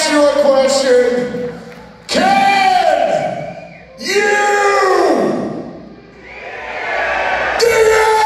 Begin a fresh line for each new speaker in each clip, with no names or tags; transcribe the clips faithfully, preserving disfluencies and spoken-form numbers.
ask you a question. Can you dig it?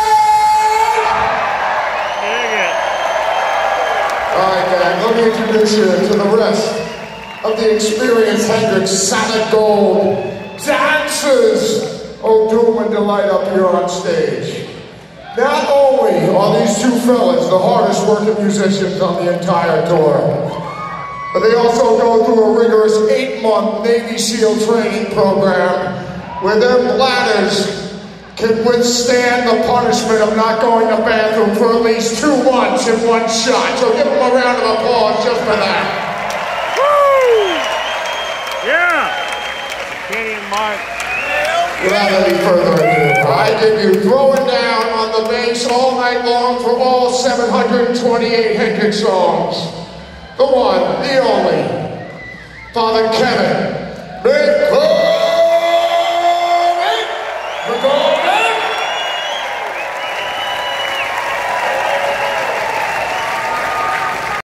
Dig it.
All right, gang, let me introduce you to the rest of the experienced Hendrix Solid Gold dancers. Oh, doom and delight up here on stage. Not only are these two fellas the hardest working musicians on the entire tour, but they also go through a rigorous eight-month Navy SEAL training program where their bladders can withstand the punishment of not going to the bathroom for at least two months in one shot. So give them a round of applause just for that.
Woo! Yeah! Kenny and Mike.
Without any further ado, I give you Throwing Down on the Bass all night long for all seven hundred twenty-eight Hendrix songs. The one, the only, Father Kevin McClure.